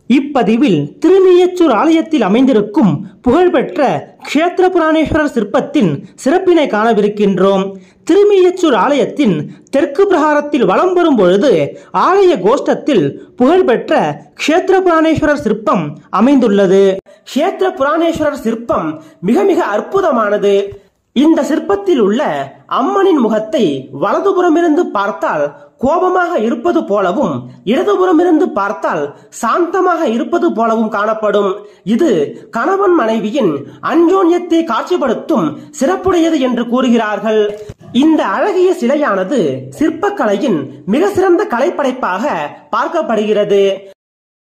இப்பதிவில் திருமேயச்சூர் ஆலயத்தில் அமைந்திருக்கும் புகழ்பெற்ற க்ஷேத்திர புராணேஸ்வரர் சிற்பத்தின் சிறப்பினை காணவிருக்கின்றோம். திருமேயச்சூர் ஆலயத்தின் தெற்கு பிரகாரத்தில் வலம் வரும் பொழுது ஆலய கோஷ்டத்தில் புகழ்பெற்ற க்ஷேத்திர புராணேஸ்வரர் சிற்பம் அமைந்துள்ளது. க்ஷேத்திர புராணேஸ்வரர் சிற்பம் மிக மிக அற்புதமானது. இந்த சிற்பத்தில் உள்ள அம்மனின் முகத்தை வலதுபுறமிருந்து பார்த்தால் கோபமாக இருப்பது போலவும், இடதுபுறமிருந்து பார்த்தால் சாந்தமாக இருப்பது போலவும் காணப்படும். இது கணவன் மனைவியின் அன்யோன்யத்தை காட்சிப்படுத்தும் சிறப்புடையது என்று கூறுகிறார்கள். இந்த அழகிய சிலையானது சிற்பக்கலையின் மிக சிறந்த கலைப்படைப்பாக பார்க்கப்படுகிறது.